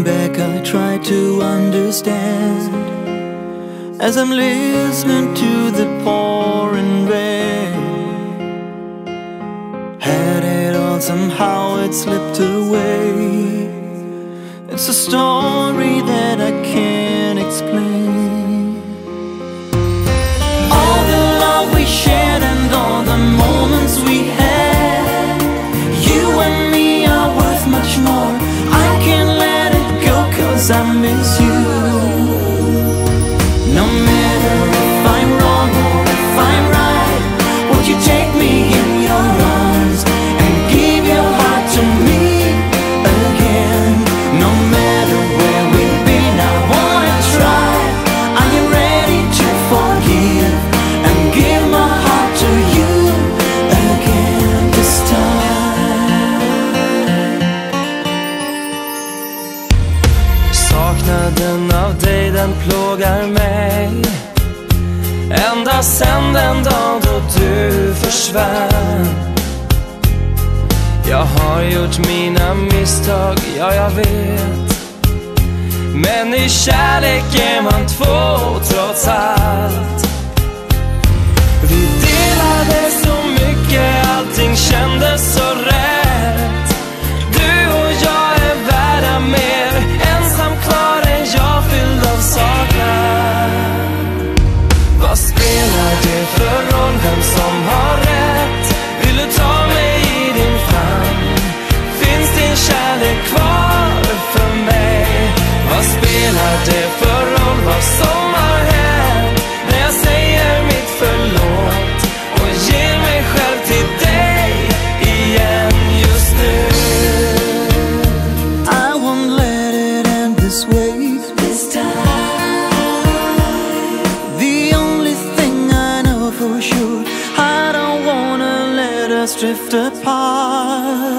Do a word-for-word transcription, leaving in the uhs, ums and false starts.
back I try to understand, as I'm listening to the pouring rain. Had it all, somehow it slipped away. It's a story that I can't explain. All the love we shared and all the moments we had, you and me are worth much more. I can't let it go 'cause I miss you. No matter if I'm wrong or if I'm right, would you take me in your arms and give your heart to me again? No matter where we've been, I wanna try. Are you ready to forgive and give my heart to you again this time? Saknaden av dig, den plågar mig ända sen den dag då du försvann. Jag har gjort mina misstag, ja jag vet, men i kärlek är man två trots allt. Vi delade så mycket, allting kändes så rätt. Du och jag är värda mer, ensam kvar är jag fylld av saknad. Vad spelar det för roll vem som har rätt? Vill du ta mig i din famn? Finns din kärlek kvar för mig? Vad spelar det för roll vad som har hänt, när jag säger mitt förlåt och ger mig själv till dig igen just nu? I won't let it end this way this time. The only thing I know for sure, I don't wanna let us drift apart.